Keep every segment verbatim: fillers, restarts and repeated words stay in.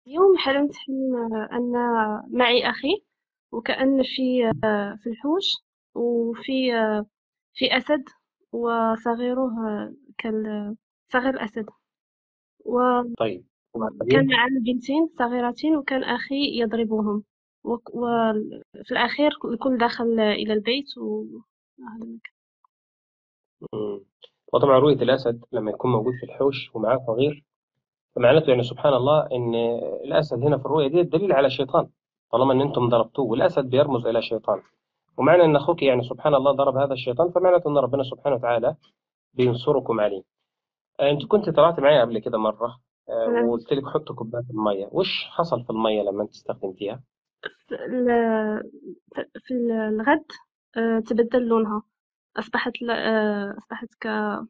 يوم حلمت حلم أن معي أخي، وكأن في في الحوش، وفي في أسد وصغيره كال صغير الأسد، وكان طيب وبعدين؟ معنا بنتين صغيرتين، وكان أخي يضربهم، وك- وفي الأخير الكل دخل إلى البيت وهذا المكان. مم. وطبعا رؤية الأسد لما يكون موجود في الحوش ومعاه صغير، فمعناته يعني سبحان الله إن الأسد هنا في الرؤية دي دليل على الشيطان، طالما إن أنتم ضربتوه والأسد بيرمز إلى الشيطان. ومعنى إن أخوك يعني سبحان الله ضرب هذا الشيطان، فمعناته إن ربنا سبحانه وتعالى بينصركم عليه. آه، أنت كنت طلعت معايا قبل كده مرة، آه، نعم. وقلت لك حط كوباية المية، وش حصل في المية لما أنت استخدمتيها؟ ال- في الغد آه، تبدل لونها، أصبحت ل- آه، أصبحت ك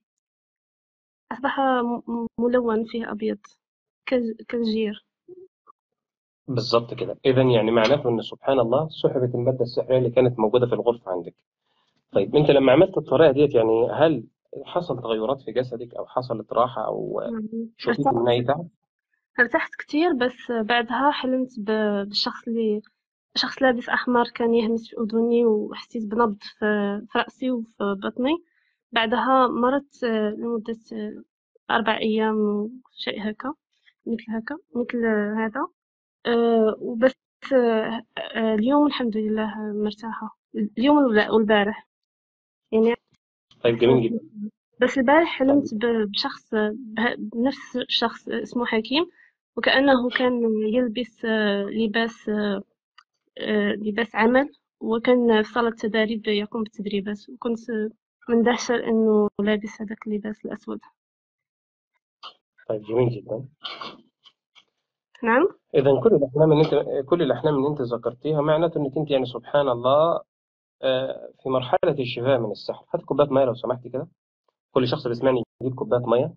أصبح م- ملون فيه أبيض، كالج- كالجير. بالظبط كده، إذا يعني معناته إن سبحان الله سحبت المادة السحرية اللي كانت موجودة في الغرفة عندك. طيب انت لما عملت الطريقه ديت، يعني هل حصل تغيرات في جسدك او حصلت راحه او يعني شفيت من ارتحت اي تعب؟ ارتحت كتير، بس بعدها حلمت ب- بالشخص اللي شخص لابس أحمر كان يهمس في أذني، وحسيت بنبض في في رأسي وفي بطني. بعدها مرضت آه، لمدة آه، أربع أيام وشيء هكا، مثل هكا مثل هذا. أه وبس. أه آه، اليوم الحمد لله مرتاحة، اليوم والب- والبارح يعني طيب أحسن جميل شوية. جدا. بس البارح طيب حلمت ب- بشخص به- بنفس الشخص اسمه حكيم، وكأنه كان يلبس آه، لباس آه، لباس عمل، وكان في صالة تدريب يقوم بالتدريبات، وكنت مندهشة إنه لابس هذاك اللباس الأسود. طيب جميل جدا. نعم. اذا كل الاحلام اللي انت كل الاحلام اللي انت ذكرتيها معناته انك انت يعني سبحان الله آه، في مرحله الشفاء من السحر. هات كوبايه ميه لو سمحت كده، كل شخص بيسمعني يجيب كوبايه ميه.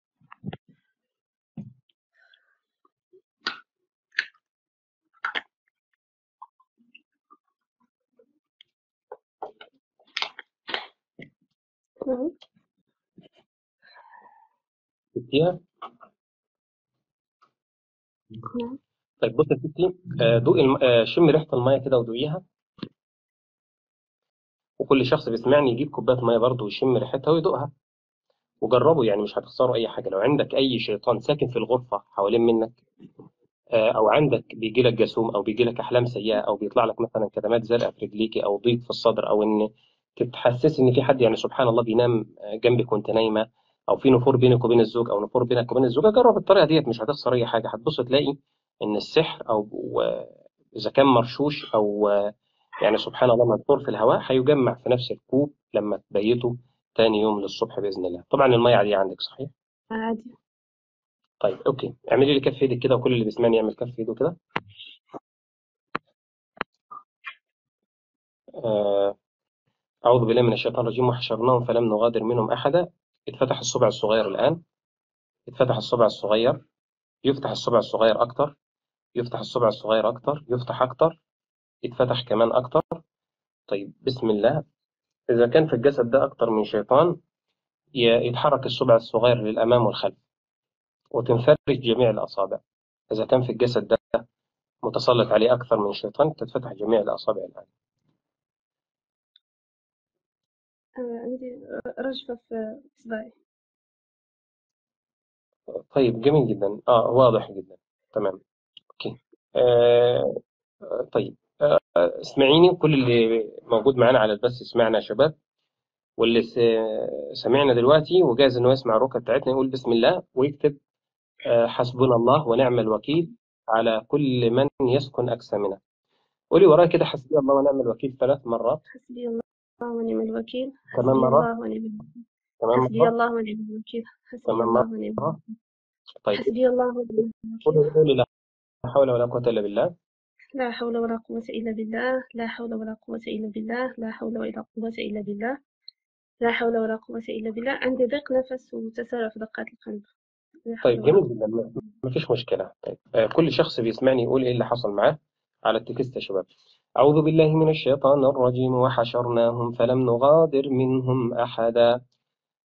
نعم. جبتيها؟ نعم. طيب بص يا ستي، آه، دوقي الم... آه، شمي ريحه الميه كده ودوقيها. وكل شخص بيسمعني يجيب كوبايه ميه برضه ويشم ريحتها ويدوقها. وجربوا، يعني مش هتخسروا اي حاجه. لو عندك اي شيطان ساكن في الغرفه حوالين منك، آه، او عندك بيجي لك جاسوم او بيجي لك احلام سيئه او بيطلع لك مثلا كدمات زرقاء في رجليكي او ضيق في الصدر، او ان تتحسس ان في حد يعني سبحان الله بينام آه، جنبك وانت نايمه، او في نفور بينك وبين الزوج او نفور بينك وبين الزوجه، جرب الطريقه ديت مش هتخسر اي حاجه. هتبص تلاقي ان السحر او و- اذا كان مرشوش او آه، يعني سبحان الله منثور في الهواء، هيجمع في نفس الكوب لما تبيته تاني يوم للصبح باذن الله. طبعا الميه عاديه عندك صحيح؟ عادي. طيب اوكي، اعملي لي كف ايدك كده، وكل اللي بيسمعني يعمل كف ايده كده. آه، أعوذ بالله من الشيطان الرجيم، وحشرناهم فلم نغادر منهم أحدا. اتفتح الصبع الصغير الآن، اتفتح الصبع الصغير، يفتح الصبع الصغير أكتر، يفتح الصبع الصغير أكتر، يفتح أكتر، يتفتح كمان أكتر. طيب بسم الله. إذا كان في الجسد ده أكتر من شيطان، ي- يتحرك الصبع الصغير للأمام والخلف، وتنفرج جميع الأصابع. إذا كان في الجسد ده متسلط عليه أكثر من شيطان، تتفتح جميع الأصابع الآن. آه، عندي رجفة في إصبعي. طيب جميل جدا، آه واضح جدا. تمام. أوكي. آه طيب، آه، اسمعيني، وكل اللي موجود معانا على البث اسمعنا يا شباب. واللي س- سمعنا دلوقتي وجاهز انه يسمع الركعه بتاعتنا يقول بسم الله ويكتب آه، حسبنا الله ونعم الوكيل على كل من يسكن اجسامنا. قولي ورايا كده، حسبي الله ونعم الوكيل ثلاث مرات. حسبي الله ونعم الوكيل. كمان حسبي مرات. الله ونعم الوكيل. كمان حسبي مرات. الله ونعم الوكيل. حسبي كمان الله ونعم مره. الوكيل. طيب حسبي الله ونعم الوكيل. قولي قولي لا حول ولا قوه الا بالله. لا حول ولا قوة إلا بالله. لا حول ولا قوة إلا بالله. لا حول ولا قوة إلا بالله. لا حول ولا قوة إلا بالله. عندي ضيق نفس وتسارع في دقات القلب. لا حول طيب ولا جميل قوة جدا، إلا ما بالله. ما فيش مشكلة. طيب آه، كل شخص بيسمعني يقول إيه اللي حصل معاه على التكست يا شباب. أعوذ بالله من الشيطان الرجيم، وحشرناهم فلم نغادر منهم أحدا.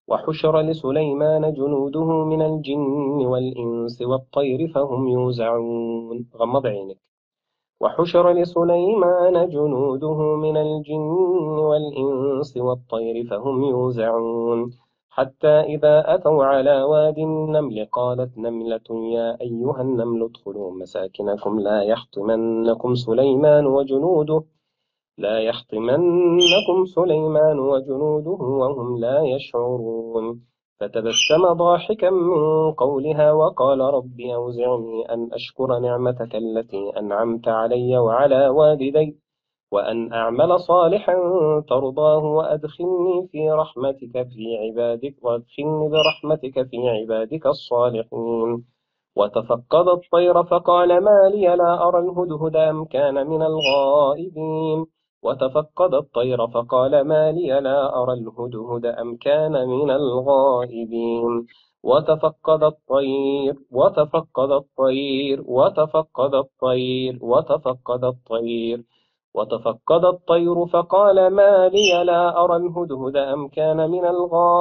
وحشر لسليمان جنوده من الجن والإنس والطير فهم يوزعون. غمض عينك. وحشر لسليمان جنوده من الجن والإنس والطير فهم يوزعون حتى إذا أتوا على واد النمل قالت نملة يا أيها النمل ادخلوا مساكنكم لا يحطمنكم سليمان وجنوده لا يحطمنكم سليمان وجنوده وهم لا يشعرون. فتبسم ضاحكا من قولها وقال رب أوزعني أن أشكر نعمتك التي أنعمت علي وعلى والدي وأن أعمل صالحا ترضاه وأدخلني في رحمتك في عبادك وأدخلني برحمتك في عبادك الصالحين. وتفقد الطير فقال ما لي لا أرى الهدهد أم كان من الغائبين. وتفقد الطير فقال ما لي لا أرى الهدهد أم كان من الغائبين. وتفقد الطير وتفقد الطير وتفقد الطير وتفقد الطير وتفقد الطير فقال ما لي لا أرى الهدهد أم كان من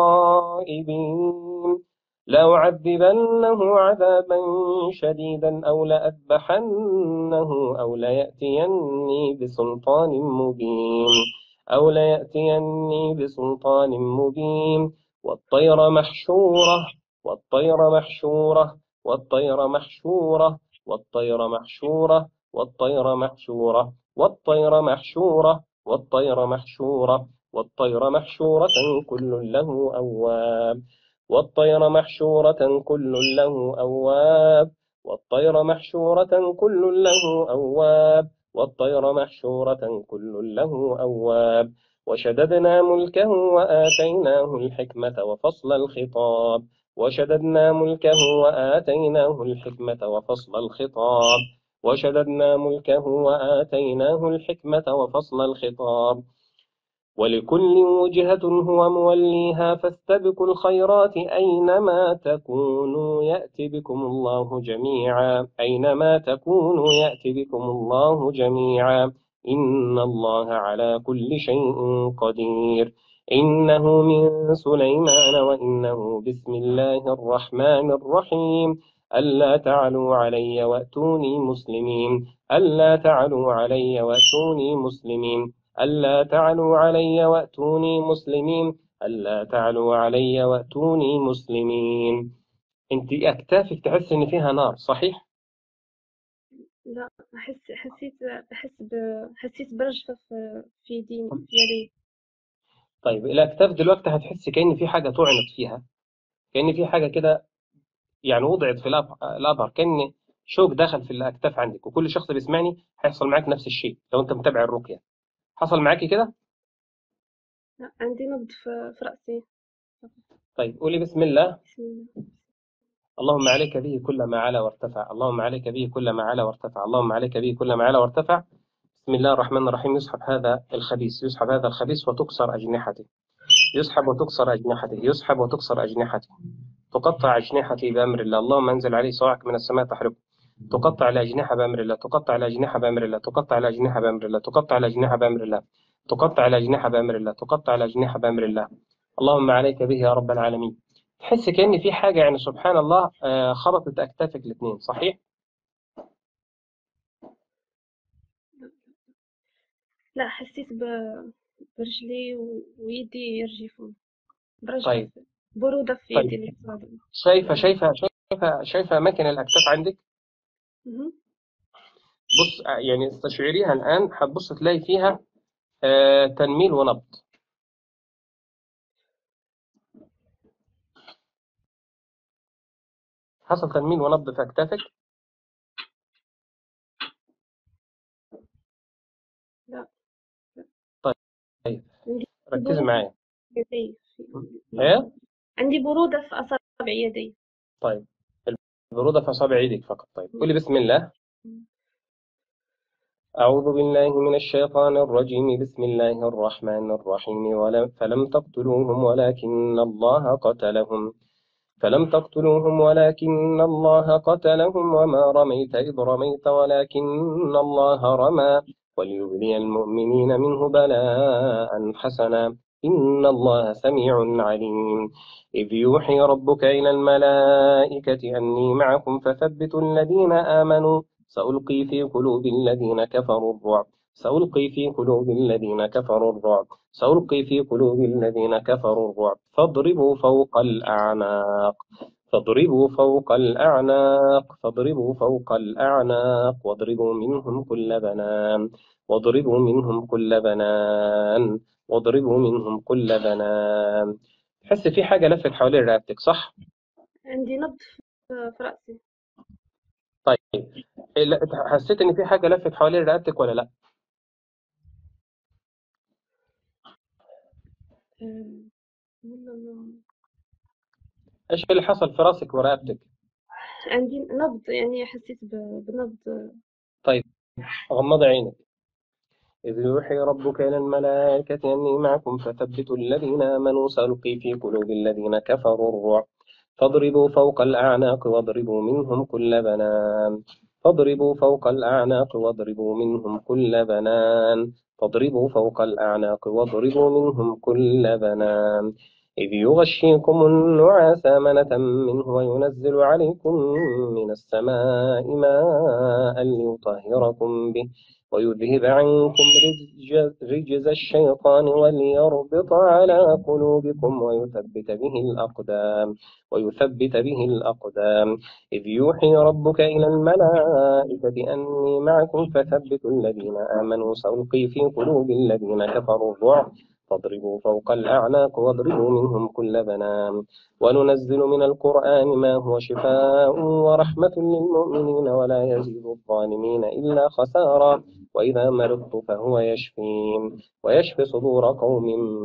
الغائبين. لأعذبنه عذابا شديدا أو لأذبحنه أو ليأتيني بسلطان مبين أو ليأتيني بسلطان مبين. والطير محشورة والطير محشورة والطير محشورة والطير محشورة والطير محشورة والطير محشورة والطير محشورة والطير محشورة كل له أواب والطير محشورة كل له أواب والطير محشورة كل له أواب والطير محشورة كل له أواب. وشددنا ملكه وآتيناه الحكمة وفصل الخطاب وشددنا ملكه وآتيناه الحكمة وفصل الخطاب وشددنا ملكه وآتيناه الحكمة وفصل الخطاب. ولكل وجهة هو موليها فاستبقوا الخيرات أينما تكونوا يأتي بكم الله جميعا أينما تكونوا يأتي بكم الله جميعا إن الله على كل شيء قدير. إنه من سليمان وإنه بسم الله الرحمن الرحيم. ألا تعلوا علي وأتوني مسلمين ألا تعلوا علي وأتوني مسلمين ألا تعلوا علي وأتوني مسلمين ألا تعلوا علي وأتوني مسلمين. أنت أكتافك تحس إن فيها نار صحيح؟ لا، أحس حسيت أحس ب... حسيت برجفة في في يدي في يدي. طيب الأكتاف دلوقتي هتحس كأن في حاجة طعنت فيها، كأن في حاجة كده يعني وضعت في الأب- الأبهر، كأن شوك دخل في الأكتاف عندك، وكل شخص بيسمعني هيحصل معاك نفس الشيء لو أنت متابع الرقية. حصل معاكي كده؟ لا، عندي نبض في, في رأسي. طيب قولي بسم الله. بسم الله. اللهم عليك به كل ما علا وارتفع اللهم عليك به كل ما علا وارتفع اللهم عليك به كل ما علا وارتفع. بسم الله الرحمن الرحيم. يسحب هذا الخبيث يسحب هذا الخبيث وتكسر أجنحته يسحب وتكسر أجنحته يسحب وتكسر أجنحته تقطع أجنحته بأمر الله. اللهم أنزل عليه صواعق من السماء تحرقه. تقطع الأجنحة بأمر الله تقطع الأجنحة بأمر الله تقطع الأجنحة بأمر الله تقطع الأجنحة بأمر الله تقطع الأجنحة بأمر الله تقطع الأجنحة بأمر الله. اللهم عليك به يا رب العالمين. تحس كأن في حاجة يعني سبحان الله آه، خبطت أكتافك الاثنين صحيح؟ لا، حسيت ب... برجلي و... ويدي يرجفون، برجفة طيب في... برودة في يدي طيب اليسرى. شايفة شايفة شايفة شايفة أماكن الأكتاف عندك؟ مهم. بص آه، يعني استشعريها الآن، هتبص تلاقي فيها آه، تنميل ونبض. حصل تنميل ونبض في أكتافك؟ لا، لا. طيب عندي ركزي برودة معايا. في يدي في... إيه؟ عندي برودة في أصابع يدي. طيب البرودة في أصابع إيدك فقط. طيب قولي بسم الله. أعوذ بالله من الشيطان الرجيم. بسم الله الرحمن الرحيم. ولم فلم تقتلوهم ولكن الله قتلهم فلم تقتلوهم ولكن الله قتلهم وما رميت إذ رميت ولكن الله رمى وليبلي المؤمنين منه بلاء حسنا إن الله سميع عليم. إذ يوحي ربك إلى الملائكة أني معكم فثبتوا الذين آمنوا سألقي في قلوب الذين كفروا الرعب سألقي في قلوب الذين كفروا الرعب سألقي في قلوب الذين كفروا الرعب فاضربوا فوق الأعناق فاضربوا فوق الأعناق فاضربوا فوق الأعناق واضربوا منهم كل بنان واضربوا منهم كل بنان واضربوا منهم كل بنان. تحس في حاجة لفت حوالين رقبتك صح؟ عندي نبض في في رأسي. طيب لا، حسيت إن في حاجة لفت حوالين رقبتك ولا لأ؟ آه، والله ما- إيش اللي حصل في راسك ورقبتك؟ عندي نبض، يعني حسيت ب- بنبض. طيب غمض عينك. إذ يوحي ربك إلى الملائكة أني معكم فثبتوا الذين آمنوا سألقي في قلوب الذين كفروا الرعب فاضربوا فوق الأعناق واضربوا منهم كل بنان فاضربوا فوق الأعناق واضربوا منهم كل بنان فاضربوا فوق الأعناق واضربوا منهم كل بنان. إذ يغشيكم النعاس أمنة منه وينزل عليكم من السماء ماء ليطهركم به ويذهب عنكم رجز, رجز الشيطان وليربط على قلوبكم ويثبت به الأقدام ويثبت به الأقدام. إذ يوحي ربك إلى الملائكة أني معكم فثبتوا الذين آمنوا سألقي في قلوب الذين كفروا الرعب فاضربوا فوق الأعناق واضربوا منهم كل بنان وننزل من القرآن ما هو شفاء ورحمة للمؤمنين ولا يزيد الظالمين إلا خسارا وإذا مرضت فهو يشفين ويشفي صدور قوم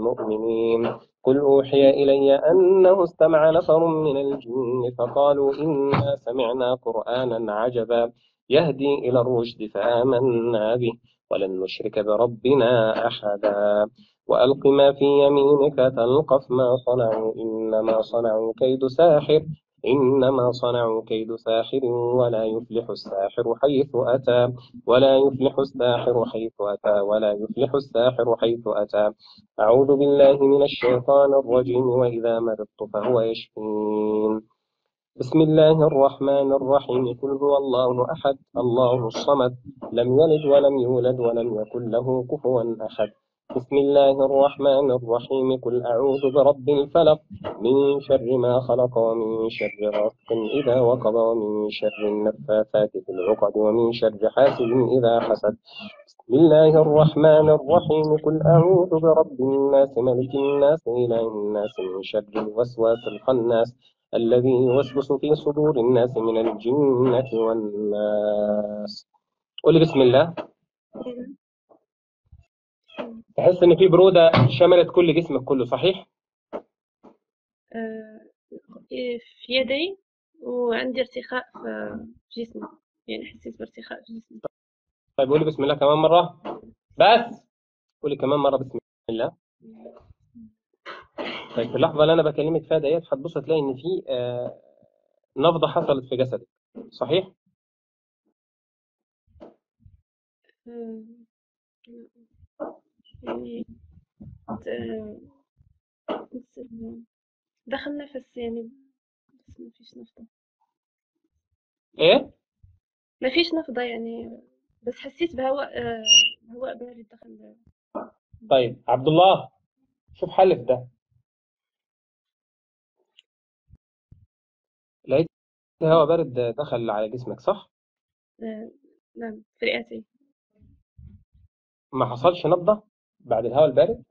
مؤمنين. قل أوحي إلي أنه استمع نفر من الجن فقالوا إنا سمعنا قرآنا عجبا يهدي إلى الرشد فآمنا به ولن نشرك بربنا أحدا. وألق ما في يمينك تلقف ما صنعوا إنما صنعوا كيد ساحر إنما صنعوا كيد ساحر ولا يفلح الساحر حيث أتى ولا يفلح الساحر حيث أتى ولا يفلح الساحر حيث أتى. أعوذ بالله من الشيطان الرجيم وإذا مرضت فهو يشفين. بسم الله الرحمن الرحيم قل هو الله أحد الله الصمد لم يلد ولم يولد ولم يكن له كفوا أحد. بسم الله الرحمن الرحيم قل أعوذ برب الفلق من شر ما خلق ومن شر غاسق إذا وقب ومن شر النفاثات في العقد ومن شر حاسد إذا حسد. بسم الله الرحمن الرحيم قل أعوذ برب الناس ملك الناس إله الناس من شر الوسواس الخناس الذي يوسوس في صدور الناس من الجنة والناس. قل بسم الله. تحس إن في برودة شملت كل جسمك كله صحيح؟ آه، إيه، في يدي، وعندي ارتخاء في في جسمي، يعني حسيت بارتخاء في جسمي. طيب قولي بسم الله كمان مرة. بس قولي كمان مرة بسم الله. طيب في اللحظة اللي أنا بكلمك فيها ديت هتبص تلاقي إن في آه نبضة حصلت في جسدك صحيح؟ آه، يعني ت- مثل دخل نفس يعني، بس ما فيش نفضة. إيه؟ ما فيش نفضة يعني، بس حسيت بهواء، آه، هواء بارد دخل. طيب عبد الله شوف حل في ده. لقيت هواء بارد دخل على جسمك صح؟ آه، نعم، في رئتي. ما حصلش نبضة بعد الهواء البارد؟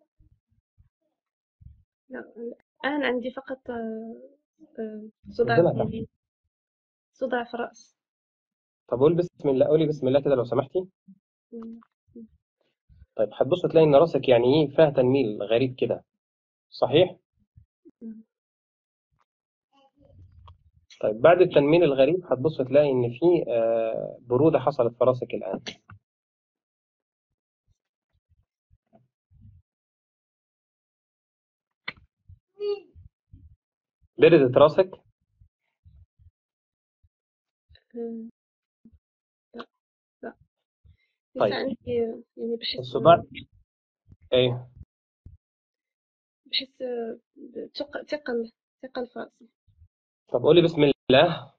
لا، الآن عندي فقط آه، آه، صداع، ربنا تحت. يعني صداع في الرأس. طب قول بسم الله قولي بسم الله كده لو سمحتي. مم. طيب هتبص تلاقي ان راسك يعني ايه فيها تنميل غريب كده صحيح؟ مم. طيب بعد التنميل الغريب هتبص تلاقي ان في آه، برودة حصلت في راسك الان. بردت راسك. آه، لا، لا، لسه طيب عندي، آه، يعني بحس الصداع ايه؟ بحس ثقل ثقل ثقل في رأسي. طب قولي بسم الله.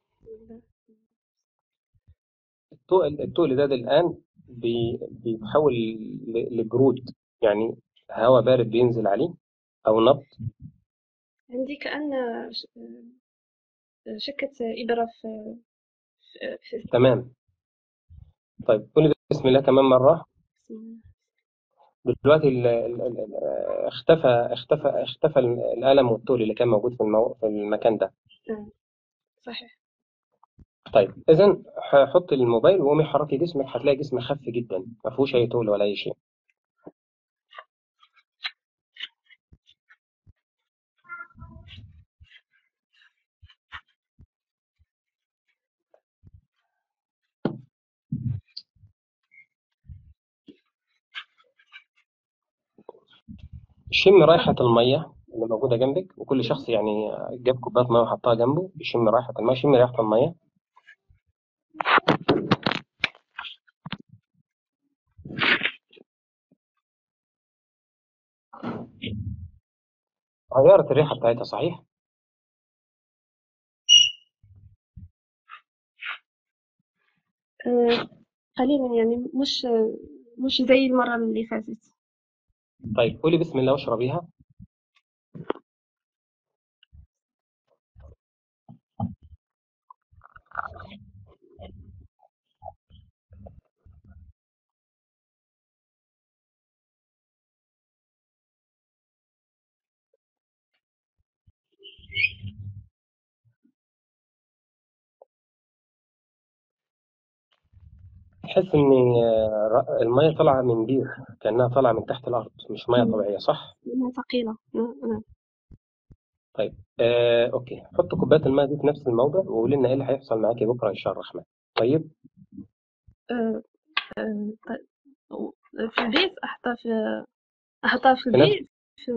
التقل التقل ده, ده الآن بي- بيتحول ل- لبرود، يعني هواء بارد بينزل عليه أو نبض. عندي كأن ش- شكة إبرة في في في- تمام. طيب قولي بسم الله كمان مرة. اسمه- دلوقتي ال ال ال ال اختفى اختفى اختفى الألم والتقل اللي كان موجود في المو... في المكان ده. آه، صحيح. طيب إذا حط الموبايل وقومي حركي جسمك، هتلاقي جسمك خف جدا، ما فيهوش أي تقل ولا أي شيء. شم رائحة المية اللي موجودة جنبك، وكل شخص يعني جاب كوباية مية وحطها جنبه يشم رائحة المية. شم رائحة المية. غيرت الريحة بتاعتها صحيح؟ آه، قليلا يعني مش مش زي المرة اللي فاتت. طيب قولي بسم الله واشربيها. تحس إن آه، ر- المية طالعة من بير، كأنها طالعة من تحت الأرض، مش مية مم. طبيعية، صح؟ لأنها ثقيلة. نعم نعم. طيب آه، أوكي، حط كوباية المية دي في نفس الموضع وقولي لنا إيه اللي هيحصل معاكي بكرة إن شاء الرحمن. طيب. آه، آه، طيب. في البيت أحطها في أحطها في في نفس البيت في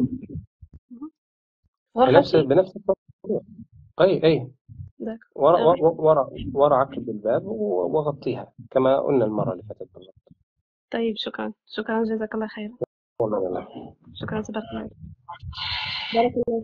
في نفس غرفتي. بنفس الموضوع. أي أي. ذاك. ورا آه، ورا ورا ورا عقب الباب و- وغطيها كما قلنا المرة اللي فاتت بالظبط. طيب، شكرا شكرا، جزاك الله خير. والله يلا. شكرا، تبارك الله. بارك الله.